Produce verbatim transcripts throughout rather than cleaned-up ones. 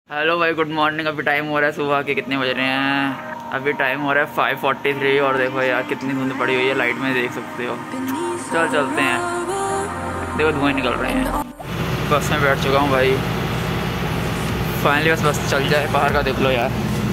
Hello भाई, good morning. अभी time हो रहा है सुबह के, कितने बज रहे हैं? अभी टाइम हो रहा है फाइव फोर्टी थ्री और देखो यार कितनी धुंध पड़ी हुई है, लाइट में देख सकते हो। चल चलते हैं, देखो धुआं निकल रहे हैं। बस में बैठ चुका हूँ भाई, फाइनली बस बस चल जाए। बाहर का देख लो यार,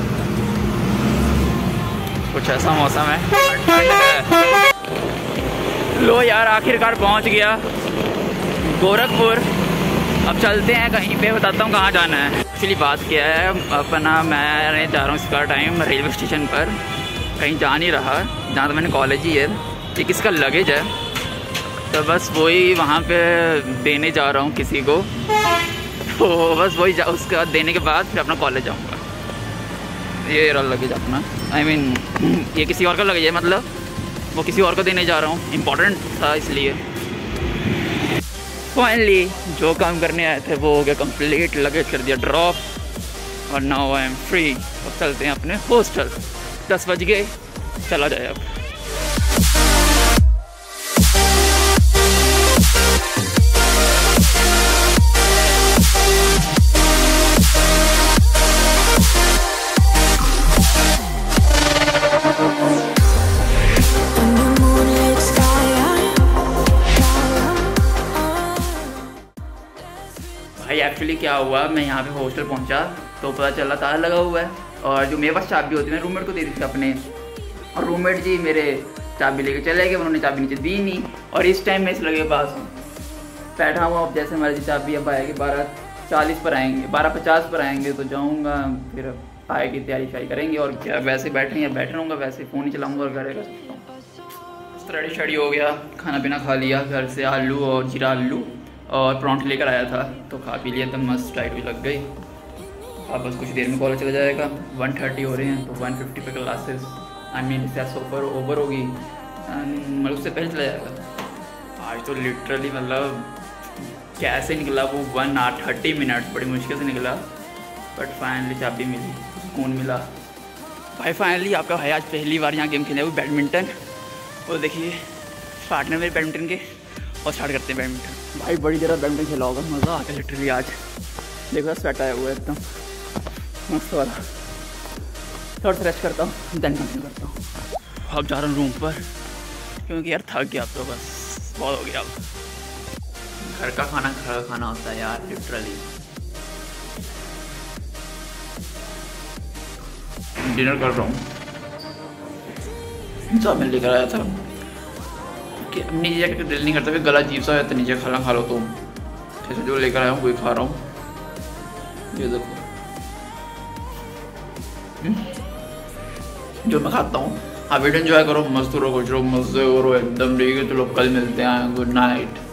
कुछ ऐसा मौसम है, ठंड है। लो यार आखिरकार पहुँच गया गोरखपुर। अब चलते हैं कहीं पे, बताता हूँ कहाँ जाना है। एक्चुअली बात क्या है, अपना मैं जा रहा हूँ इसका टाइम रेलवे स्टेशन पर, कहीं जा नहीं रहा। जहाँ तो मैंने कॉलेज ही है, ये किसका लगेज है, तो बस वही वहाँ पे देने जा रहा हूँ किसी को। तो बस वही जा, उसका देने के बाद फिर अपना कॉलेज जाऊँगा। ये रहा लगेज अपना, आई I मीन mean, ये किसी और का लगेज है, मतलब वो किसी और को देने जा रहा हूँ, इम्पोर्टेंट था इसलिए। फाइनली जो काम करने आए थे वो हो गया कंप्लीट, लगेज कर दिया ड्रॉप और नाउ आई एम फ्री। अब चलते हैं अपने हॉस्टल। दस बज गए, चला जाए अब। भाई एक्चुअली क्या हुआ, मैं यहाँ पे हॉस्टल पहुँचा तो पता चला ताला लगा हुआ है, और जो मेरे पास चाबी होती है मैं रूममेट को दे दी थी अपने, और रूममेट जी मेरे चाबी लेके चले गए, उन्होंने चाबी नीचे दी नहीं। और इस टाइम मैं इस लगे पास हूँ बैठा हुआ। अब जैसे मर्जी चाबी अब आएगी, बारह चालीस पर आएंगे, बारह पचास पर आएंगे तो जाऊँगा, फिर आएगी तैयारी शारी करेंगे। और क्या वैसे बैठे या बैठे रहूँगा, वैसे फ़ोन ही चलाऊँगा और घर का सकता हूँ। स्टडी शडी हो गया, खाना पीना खा लिया, घर से आलू और जीरा आलू और परांठे लेकर आया था तो खा पी लिया, एकदम मस्त टाइट भी लग गई। अब बस कुछ देर में कॉलेज चला जाएगा। वन थर्टी हो रहे हैं तो वन फिफ्टी पे क्लासेस आई मीन इससे ओवर ओवर होगी, मतलब उससे पहले चला जाएगा। आज तो लिटरली मतलब कैसे निकला वो वन आवर थर्टी मिनट, बड़ी मुश्किल से निकला, बट फाइनली चाबी मिली, सुकून मिला भाई। फाइनली आपका भाई आज पहली बार यहाँ गेम खेले वो बैडमिंटन, और देखिए पार्टनर मेरे बैडमिंटन के, और स्टार्ट करते हैं बैडमिंटन। भाई बड़ी देर बैडमिंटन खेला होगा, मज़ा आ गया लिटरली आज। देखो स्वेट आया हुआ है एकदम मस्त वाला। थोड़ा सा रेस्ट करता हूँ देन कंटिन्यू करता हूँ। अब जा रहा हूँ रूम पर क्योंकि यार थक गया, अब तो बस बहुत हो गया। अब घर का खाना घर का खाना होता है यार लिटरली। डिनर कर रहा हूँ, सब मैं लेकर आया था कि नीचे जाकर दिल नहीं करता, फिर गला अजीब सा है तो नीचे खाना खा लो, तो फिर जो लेकर आया हूँ वही खा रहा हूँ। ये देखो जो मैं खाता हूँ। आप वीडियो एंजॉय करो, मस्त रहो, कुछ रहो, मजे करो एकदम। ठीक है, चलो कल मिलते हैं, गुड नाइट।